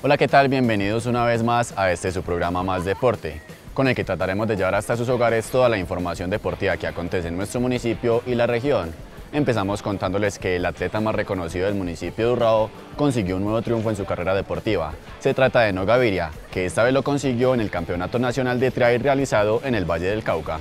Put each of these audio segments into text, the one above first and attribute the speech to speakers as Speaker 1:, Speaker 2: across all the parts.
Speaker 1: Hola, ¿qué tal? Bienvenidos una vez más a su programa Más Deporte, con el que trataremos de llevar hasta sus hogares toda la información deportiva que acontece en nuestro municipio y la región. Empezamos contándoles que el atleta más reconocido del municipio de Urrao consiguió un nuevo triunfo en su carrera deportiva. Se trata de Eno Gaviria, que esta vez lo consiguió en el Campeonato Nacional de Trail realizado en el Valle del Cauca.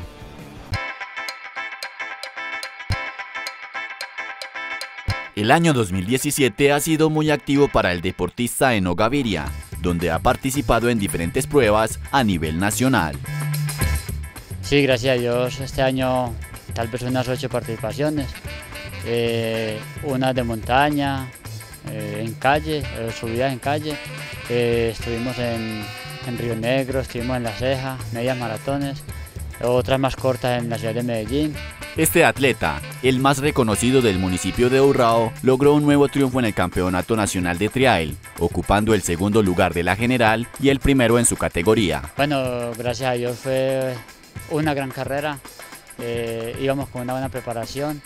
Speaker 2: El año 2017 ha sido muy activo para el deportista Eno Gaviria, donde ha participado en diferentes pruebas a nivel nacional.
Speaker 3: Sí, gracias a Dios, este año tal vez unas 8 participaciones, unas de montaña, en calle, subidas en calle, estuvimos en Río Negro, estuvimos en La Ceja, medias maratones, otras más cortas en la ciudad de Medellín.
Speaker 2: Este atleta, el más reconocido del municipio de Urrao, logró un nuevo triunfo en el Campeonato Nacional de Trail, ocupando el segundo lugar de la general y el primero en su categoría.
Speaker 3: Bueno, gracias a Dios fue una gran carrera, íbamos con una buena preparación,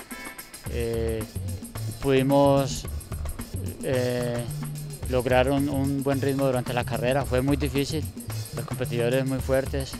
Speaker 3: pudimos lograr un buen ritmo durante la carrera, fue muy difícil, los competidores muy fuertes.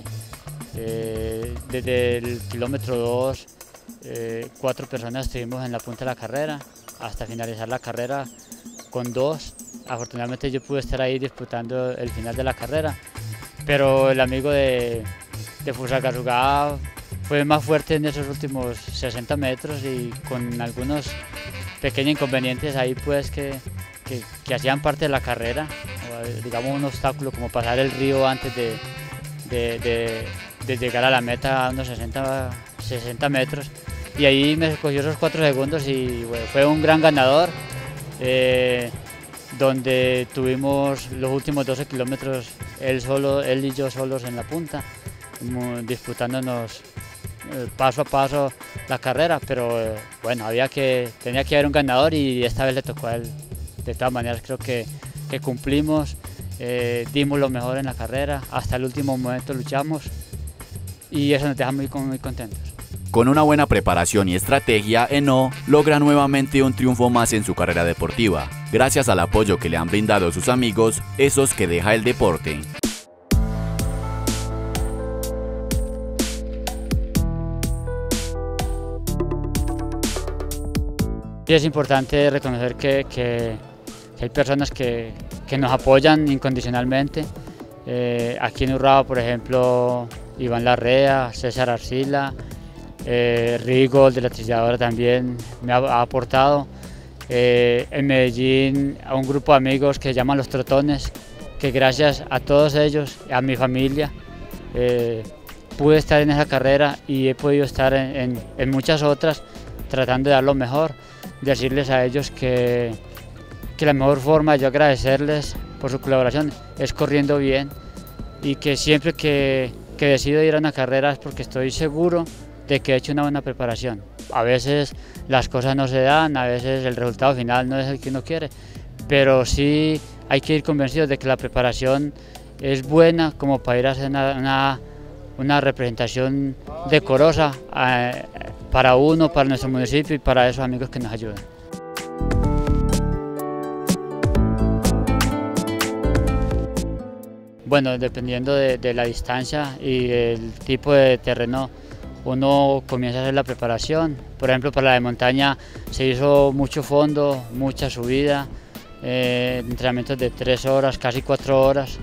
Speaker 3: Desde el kilómetro 2, 4 personas estuvimos en la punta de la carrera, hasta finalizar la carrera con 2. Afortunadamente yo pude estar ahí disputando el final de la carrera, pero el amigo de Fusagasugá fue más fuerte en esos últimos 60 metros y con algunos pequeños inconvenientes ahí pues que hacían parte de la carrera, o, digamos un obstáculo como pasar el río antes de llegar a la meta a unos 60 metros, y ahí me cogió esos 4 segundos y bueno, fue un gran ganador, donde tuvimos los últimos 12 kilómetros él y yo solos en la punta, disputándonos paso a paso la carrera, pero bueno, tenía que haber un ganador y esta vez le tocó a él. De todas maneras creo que cumplimos, dimos lo mejor en la carrera, hasta el último momento luchamos y eso nos deja muy contentos.
Speaker 2: Con una buena preparación y estrategia, Eno logra nuevamente un triunfo más en su carrera deportiva, gracias al apoyo que le han brindado sus amigos, esos que deja el deporte.
Speaker 3: Y es importante reconocer que hay personas que nos apoyan incondicionalmente. Aquí en Urrao, por ejemplo, Iván Larrea, César Arcila, Rigo de la Trilladora también me ha aportado. En Medellín a un grupo de amigos que se llaman Los Trotones, que gracias a todos ellos, a mi familia, pude estar en esa carrera y he podido estar en muchas otras tratando de dar lo mejor. Decirles a ellos que la mejor forma de yo agradecerles por su colaboración es corriendo bien, y que siempre que decido ir a una carrera es porque estoy seguro de que he hecho una buena preparación. A veces las cosas no se dan, a veces el resultado final no es el que uno quiere, pero sí hay que ir convencidos de que la preparación es buena como para ir a hacer una representación decorosa para uno, para nuestro municipio y para esos amigos que nos ayudan. Bueno, dependiendo de la distancia y del tipo de terreno, uno comienza a hacer la preparación. Por ejemplo, para la de montaña se hizo mucho fondo, mucha subida, entrenamientos de 3 horas, casi 4 horas.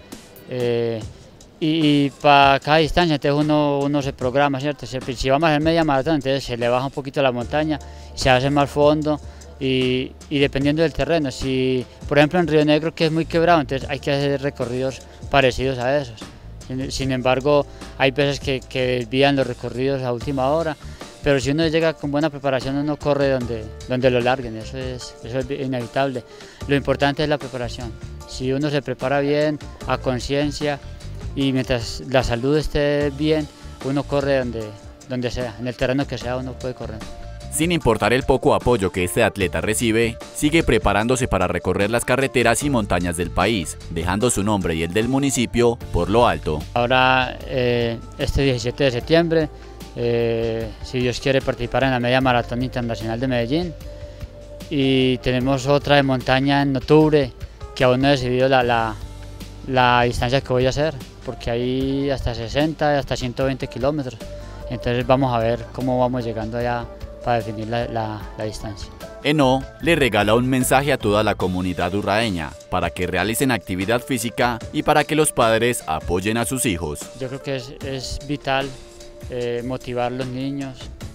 Speaker 3: Y para cada distancia entonces uno se programa, ¿cierto? Si vamos a hacer media maratón, entonces se le baja un poquito la montaña, se hace más fondo y dependiendo del terreno. Si, por ejemplo, en Río Negro, que es muy quebrado, entonces hay que hacer recorridos parecidos a esos. Sin embargo, hay veces que desvían los recorridos a última hora, pero si uno llega con buena preparación, uno corre donde lo larguen, eso es inevitable. Lo importante es la preparación. Si uno se prepara bien, a conciencia, y mientras la salud esté bien, uno corre donde sea, en el terreno que sea uno puede correr.
Speaker 2: Sin importar el poco apoyo que este atleta recibe, sigue preparándose para recorrer las carreteras y montañas del país, dejando su nombre y el del municipio por lo alto.
Speaker 3: Ahora, este 17 de septiembre, si Dios quiere, participar en la Media Maratón Internacional de Medellín, y tenemos otra de montaña en octubre, que aún no he decidido la distancia que voy a hacer, porque hay hasta 60, hasta 120 kilómetros. Entonces vamos a ver cómo vamos llegando allá para definir la distancia.
Speaker 2: Eno le regala un mensaje a toda la comunidad urraeña para que realicen actividad física y para que los padres apoyen a sus hijos.
Speaker 3: Yo creo que es vital motivar a los niños,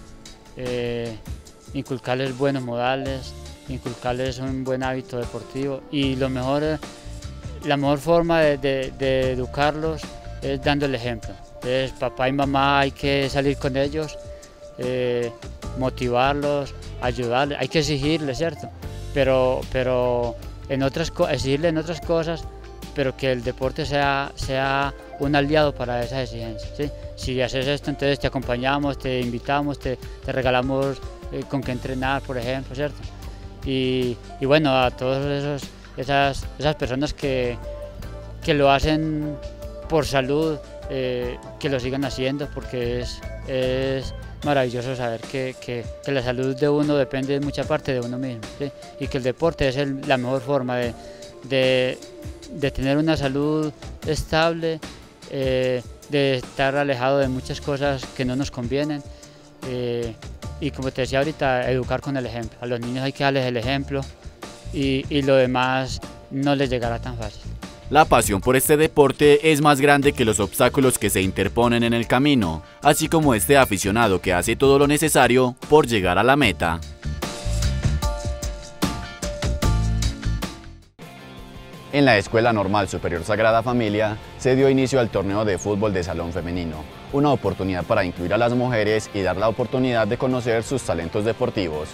Speaker 3: inculcarles buenos modales, inculcarles un buen hábito deportivo, y la mejor forma de educarlos es dando el ejemplo. Entonces, papá y mamá, hay que salir con ellos, motivarlos, ayudarles, hay que exigirles, ¿cierto? Pero exigirles en otras cosas, pero que el deporte sea un aliado para esas exigencias, ¿sí? Si haces esto, entonces te acompañamos, te invitamos, te regalamos con qué entrenar, por ejemplo, ¿cierto? Y bueno, a todas esas personas que lo hacen por salud, que lo sigan haciendo, porque es maravilloso saber que la salud de uno depende en mucha parte de uno mismo, ¿sí? Y que el deporte es la mejor forma de tener una salud estable, de estar alejado de muchas cosas que no nos convienen, y como te decía ahorita, educar con el ejemplo. A los niños hay que darles el ejemplo, y lo demás no les llegará tan fácil.
Speaker 2: La pasión por este deporte es más grande que los obstáculos que se interponen en el camino, así como este aficionado que hace todo lo necesario por llegar a la meta.
Speaker 1: En la Escuela Normal Superior Sagrada Familia se dio inicio al torneo de fútbol de salón femenino, una oportunidad para incluir a las mujeres y dar la oportunidad de conocer sus talentos deportivos.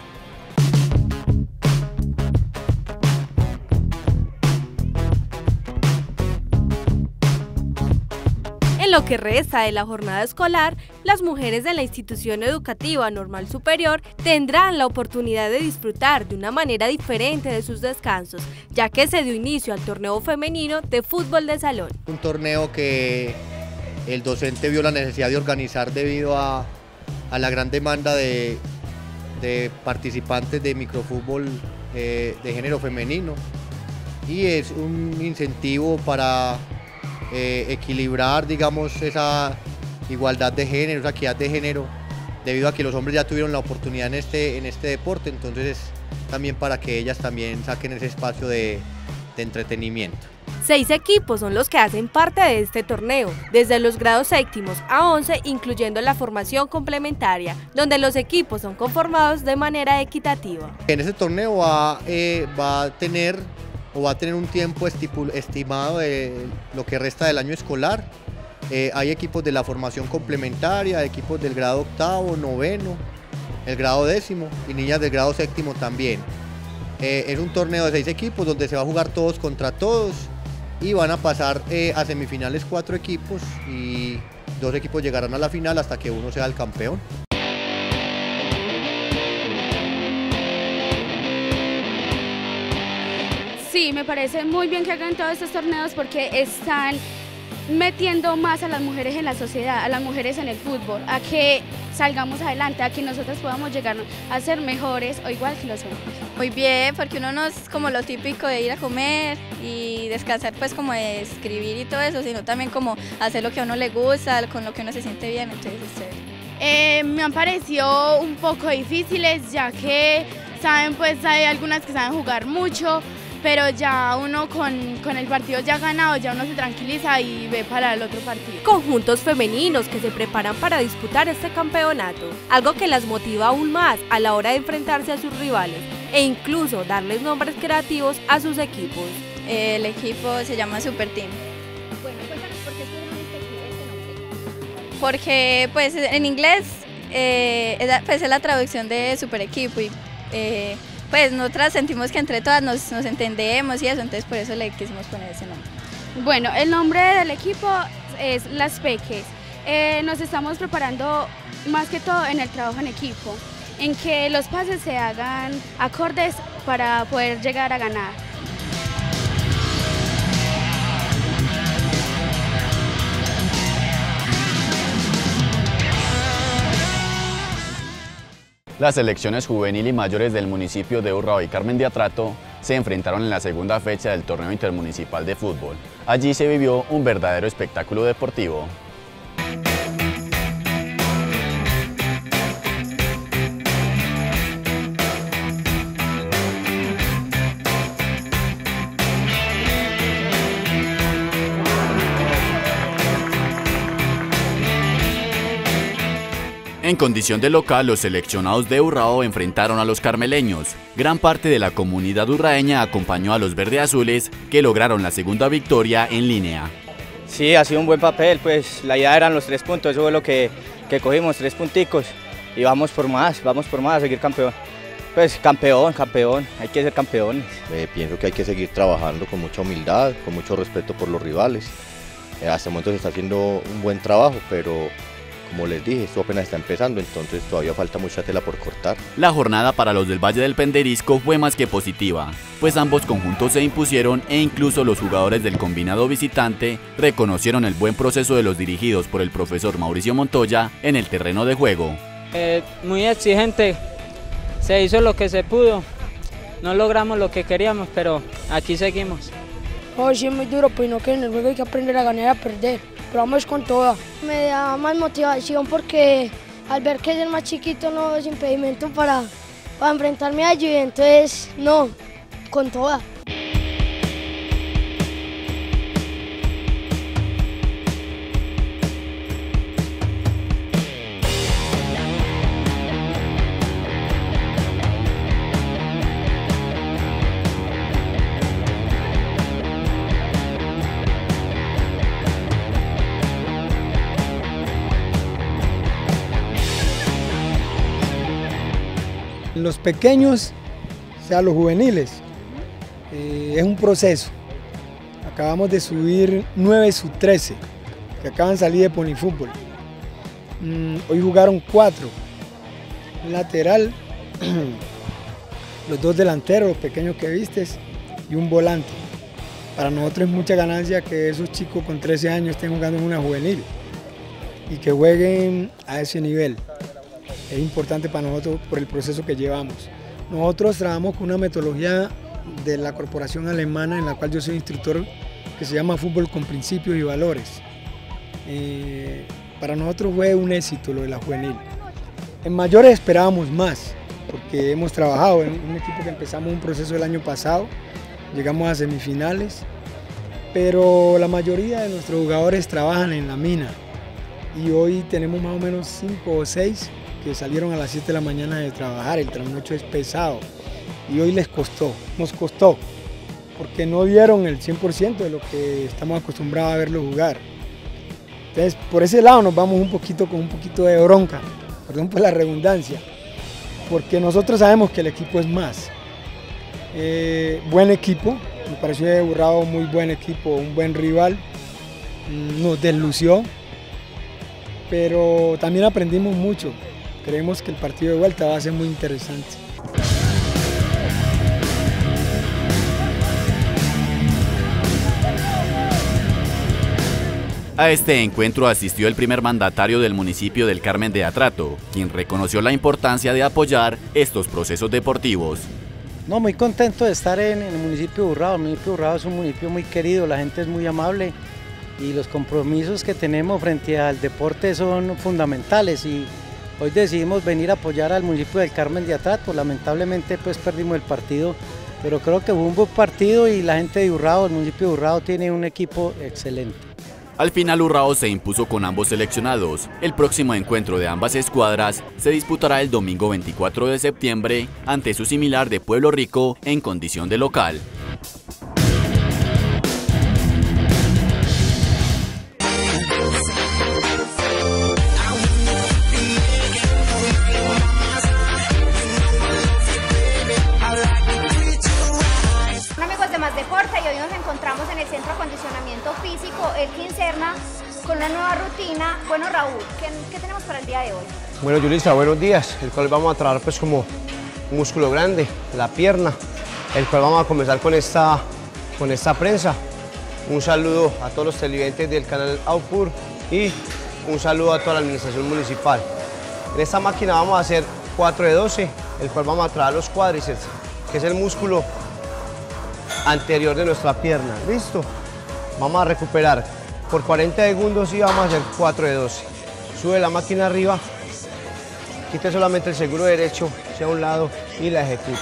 Speaker 4: En lo que resta de la jornada escolar, las mujeres de la institución educativa normal superior tendrán la oportunidad de disfrutar de una manera diferente de sus descansos, ya que se dio inicio al torneo femenino de fútbol de salón.
Speaker 5: Un torneo que el docente vio la necesidad de organizar debido a la gran demanda de participantes de microfútbol de género femenino, y es un incentivo para equilibrar, digamos, esa igualdad de género, esa equidad de género, debido a que los hombres ya tuvieron la oportunidad en este deporte. Entonces es también para que ellas también saquen ese espacio de entretenimiento.
Speaker 4: 6 equipos son los que hacen parte de este torneo, desde los grados séptimos a 11, incluyendo la formación complementaria, donde los equipos son conformados de manera equitativa.
Speaker 5: En este torneo va a tener un tiempo estimado de lo que resta del año escolar. Hay equipos de la formación complementaria, equipos del grado octavo, noveno, el grado décimo y niñas del grado séptimo también. Es un torneo de 6 equipos donde se va a jugar todos contra todos, y van a pasar a semifinales 4 equipos, y 2 equipos llegarán a la final hasta que uno sea el campeón.
Speaker 6: Sí, me parece muy bien que hagan todos estos torneos porque están metiendo más a las mujeres en la sociedad, a las mujeres en el fútbol, a que salgamos adelante, a que nosotras podamos llegar a ser mejores o igual que los hombres.
Speaker 7: Muy bien, porque uno no es como lo típico de ir a comer y descansar, pues como de escribir y todo eso, sino también como hacer lo que a uno le gusta, con lo que uno se siente bien, entonces es chévere.
Speaker 6: Me han parecido un poco difíciles, ya que saben, pues hay algunas que saben jugar mucho, pero ya uno con el partido ya ganado, ya uno se tranquiliza y ve para el otro partido.
Speaker 4: Conjuntos femeninos que se preparan para disputar este campeonato, algo que las motiva aún más a la hora de enfrentarse a sus rivales e incluso darles nombres creativos a sus equipos.
Speaker 7: El equipo se llama Super Team.
Speaker 6: Bueno, cuéntanos por qué escogieron este nombre.
Speaker 7: Porque pues en inglés es la traducción de super equipo, y pues nosotras sentimos que entre todas nos entendemos y eso, entonces por eso le quisimos poner ese nombre.
Speaker 6: Bueno, el nombre del equipo es Las Peques. Nos estamos preparando más que todo en el trabajo en equipo, en que los pases se hagan acordes para poder llegar a ganar.
Speaker 1: Las selecciones juvenil y mayores del municipio de Urrao y Carmen de Atrato se enfrentaron en la segunda fecha del torneo intermunicipal de fútbol. Allí se vivió un verdadero espectáculo deportivo.
Speaker 2: En condición de local, los seleccionados de Urrao enfrentaron a los carmeleños. Gran parte de la comunidad urraeña acompañó a los verdeazules, que lograron la segunda victoria en línea.
Speaker 8: Sí, ha sido un buen papel, pues la idea eran los 3 puntos, eso fue lo que cogimos, 3 punticos, y vamos por más, a seguir campeón. Pues campeón, hay que ser campeones.
Speaker 9: Pienso que hay que seguir trabajando con mucha humildad, con mucho respeto por los rivales. Hasta el momento se está haciendo un buen trabajo, pero como les dije, esto apenas está empezando, entonces todavía falta mucha tela por cortar.
Speaker 2: La jornada para los del Valle del Penderisco fue más que positiva, pues ambos conjuntos se impusieron e incluso los jugadores del combinado visitante reconocieron el buen proceso de los dirigidos por el profesor Mauricio Montoya en el terreno de juego.
Speaker 10: Muy exigente, se hizo lo que se pudo, no logramos lo que queríamos, pero aquí seguimos.
Speaker 11: Oh, sí, es muy duro, pues no, que en el juego hay que aprender a ganar y a perder, pero vamos con toda. Me da más motivación porque al ver que es el más chiquito no es impedimento para enfrentarme a ello, y entonces no, con toda.
Speaker 12: Los pequeños, o sea, los juveniles, es un proceso. Acabamos de subir 9 sub-13 que acaban de salir de Ponifútbol. Hoy jugaron 4, un lateral, los 2 delanteros, los pequeños que vistes, y un volante. Para nosotros es mucha ganancia que esos chicos con 13 años estén jugando en una juvenil y que jueguen a ese nivel. Es importante para nosotros por el proceso que llevamos. Nosotros trabajamos con una metodología de la corporación alemana en la cual yo soy instructor, que se llama Fútbol con Principios y Valores. Para nosotros fue un éxito lo de la juvenil. En mayores esperábamos más, porque hemos trabajado en un equipo que empezamos un proceso el año pasado, llegamos a semifinales, pero la mayoría de nuestros jugadores trabajan en la mina y hoy tenemos más o menos 5 o 6 que salieron a las 7 de la mañana de trabajar. El trasnocho es pesado y hoy les costó, nos costó, porque no dieron el 100% de lo que estamos acostumbrados a verlos jugar. Entonces, por ese lado nos vamos con un poquito de bronca, perdón por la redundancia, porque nosotros sabemos que el equipo es más. Buen equipo, me pareció de Urrao muy buen equipo, un buen rival, nos deslució, pero también aprendimos mucho. Creemos que el partido de vuelta va a ser muy interesante.
Speaker 2: A este encuentro asistió el primer mandatario del municipio del Carmen de Atrato, quien reconoció la importancia de apoyar estos procesos deportivos.
Speaker 13: No, muy contento de estar en el municipio de Urrao. El municipio de Urrao es un municipio muy querido, la gente es muy amable y los compromisos que tenemos frente al deporte son fundamentales, y hoy decidimos venir a apoyar al municipio del Carmen de Atrato. Lamentablemente pues perdimos el partido, pero creo que fue un buen partido y la gente de Urrao, el municipio de Urrao tiene un equipo excelente.
Speaker 2: Al final Urrao se impuso con ambos seleccionados. El próximo encuentro de ambas escuadras se disputará el domingo 24 de septiembre ante su similar de Pueblo Rico en condición de local.
Speaker 14: En el Centro de Acondicionamiento Físico, el Quincerna, con una nueva rutina. Bueno, Raúl, ¿qué tenemos para el día de hoy?
Speaker 15: Bueno, Yulisa, buenos días, el cual vamos a trabajar pues como un músculo grande, la pierna, el cual vamos a comenzar con esta prensa. Un saludo a todos los televidentes del canal Aupur y un saludo a toda la administración municipal. En esta máquina vamos a hacer 4 de 12, el cual vamos a trabajar los cuádriceps, que es el músculo anterior de nuestra pierna. ¿Listo? Vamos a recuperar por 40 segundos y vamos a hacer 4 de 12. Sube la máquina arriba, quite solamente el seguro derecho hacia un lado y la ejecuta.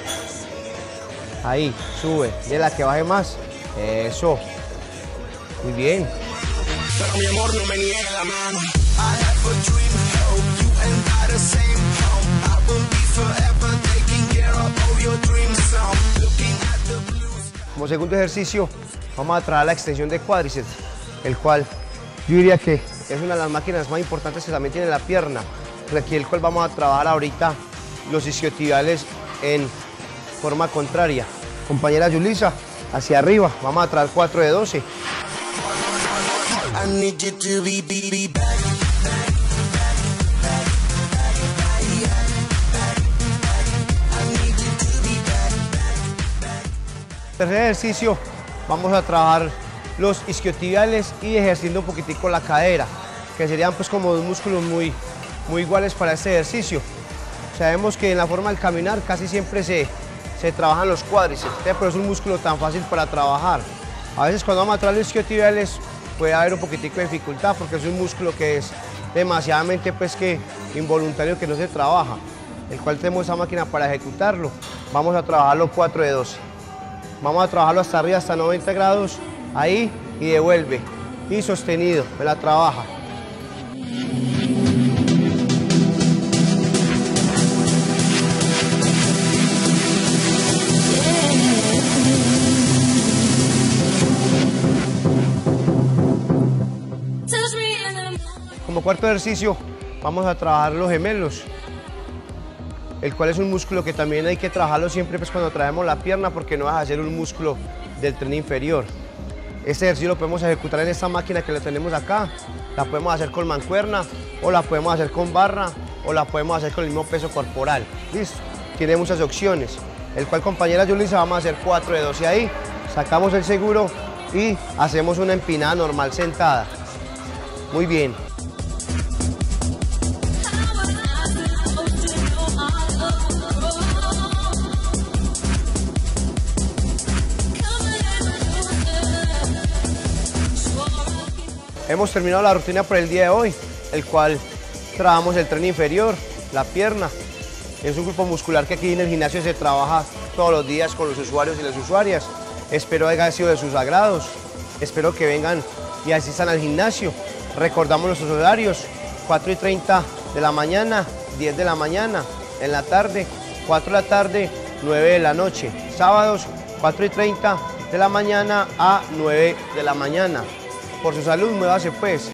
Speaker 15: Ahí, sube, de la que baje más. Eso. Muy bien.
Speaker 16: Pero mi amor no me niegue la mano. I have a dream, hope you and I the same home. I will be forever taking care of all your dreams. Looking at the blue sky.
Speaker 15: Como segundo ejercicio, vamos a trabajar la extensión de cuádriceps, el cual yo diría que es una de las máquinas más importantes que también tiene la pierna, aquí el cual vamos a trabajar ahorita los isquiotibiales en forma contraria. Compañera Yulisa, hacia arriba, vamos a trabajar 4 de 12.
Speaker 16: I need you to be back.
Speaker 15: Tercer ejercicio, vamos a trabajar los isquiotibiales y ejerciendo un poquitico la cadera, que serían pues como dos músculos muy iguales para este ejercicio. Sabemos que en la forma del caminar casi siempre se trabajan los cuádriceps, pero es un músculo tan fácil para trabajar. A veces cuando vamos a trabajar los isquiotibiales puede haber un poquitico de dificultad porque es un músculo que es demasiadamente pues que involuntario, que no se trabaja, el cual tenemos esa máquina para ejecutarlo. Vamos a trabajarlo 4 de 12. Vamos a trabajarlo hasta arriba, hasta 90 grados, ahí y devuelve. Y sostenido, me la trabaja. Como cuarto ejercicio, vamos a trabajar los gemelos, el cual es un músculo que también hay que trabajarlo siempre pues, cuando traemos la pierna, porque no va a ser un músculo del tren inferior. Este ejercicio lo podemos ejecutar en esta máquina que la tenemos acá, la podemos hacer con mancuerna, o la podemos hacer con barra, o la podemos hacer con el mismo peso corporal. Listo, tiene muchas opciones, el cual, compañera Yulisa, vamos a hacer 4 de 12 ahí, sacamos el seguro y hacemos una empinada normal sentada. Muy bien. Hemos terminado la rutina por el día de hoy, el cual trabajamos el tren inferior, la pierna. Es un grupo muscular que aquí en el gimnasio se trabaja todos los días con los usuarios y las usuarias. Espero haya sido de sus agrados, espero que vengan y asistan al gimnasio. Recordamos nuestros horarios, 4:30 de la mañana, 10 de la mañana, en la tarde, 4 de la tarde, 9 de la noche. Sábados, 4:30 de la mañana a 9 de la mañana. Por su salud, muévase pues.